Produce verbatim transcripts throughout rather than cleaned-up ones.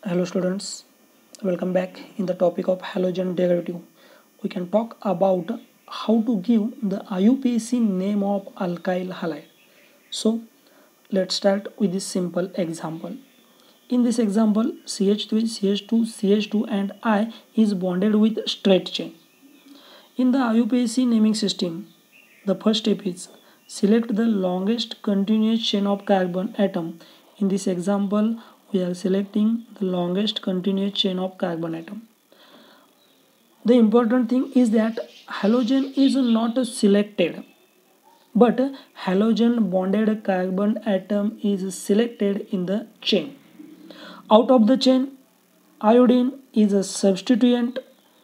Hello students, welcome back. In the topic of halogen derivative, we can talk about how to give the I U P A C name of alkyl halide. So let's start with this simple example. In this example, C H three, C H two, C H two and I is bonded with straight chain. In the I U P A C naming system, the first step is select the longest continuous chain of carbon atom. In this example, we are selecting the longest continuous chain of carbon atom. The important thing is that halogen is not selected, but halogen bonded carbon atom is selected in the chain. Out of the chain, iodine is a substituent.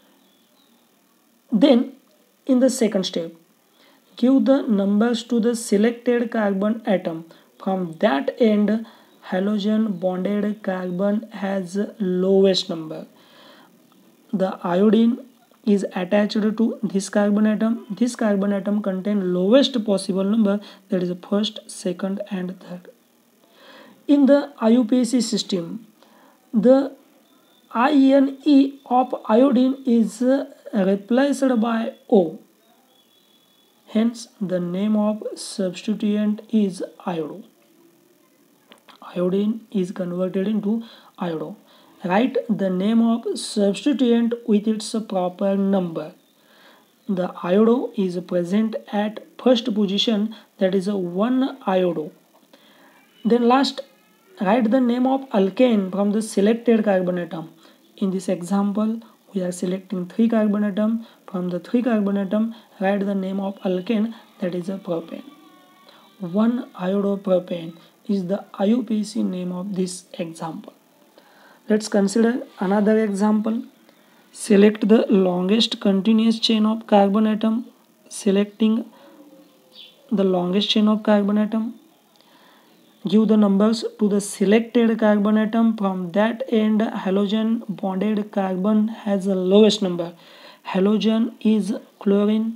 Then in the second step, give the numbers to the selected carbon atom. From that end, halogen bonded carbon has lowest number. The iodine is attached to this carbon atom. This carbon atom contains lowest possible number, that is first, second and third. In the I U P A C system, the I N E of iodine is replaced by O. Hence, the name of substituent is iodo. Iodine is converted into iodo. Write the name of substituent with its proper number. The iodo is present at first position, that is a one iodo. Then last, write the name of alkane from the selected carbon atom. In this example, we are selecting three carbon atom. From the three carbon atom, write the name of alkane, that is a propane. one iodopropane is the I U P A C name of this example. Let's consider another example. Select the longest continuous chain of carbon atom. Selecting the longest chain of carbon atom, give the numbers to the selected carbon atom. From that end, halogen bonded carbon has the lowest number. Halogen is chlorine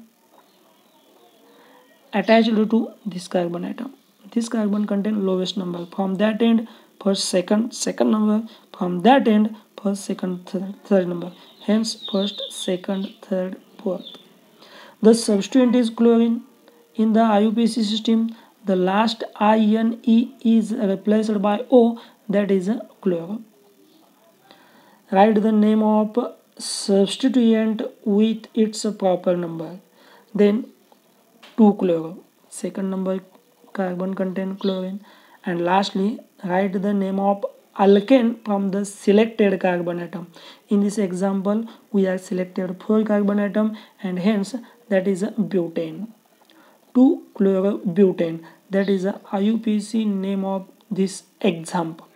attached to this carbon atom. This carbon contains lowest number. From that end, first, second, second number. From that end, first, second, third, third number. Hence, first, second, third, fourth. The substituent is chlorine. In the I U P A C system, the last I N E is replaced by O, that is a chloro. Write the name of substituent with its proper number. Then two chloro. Second number carbon contain chlorine. And lastly, write the name of alkane from the selected carbon atom. In this example, we have selected four carbon atom and hence that is a butane. two chlorobutane, that is a I U P A C name of this example.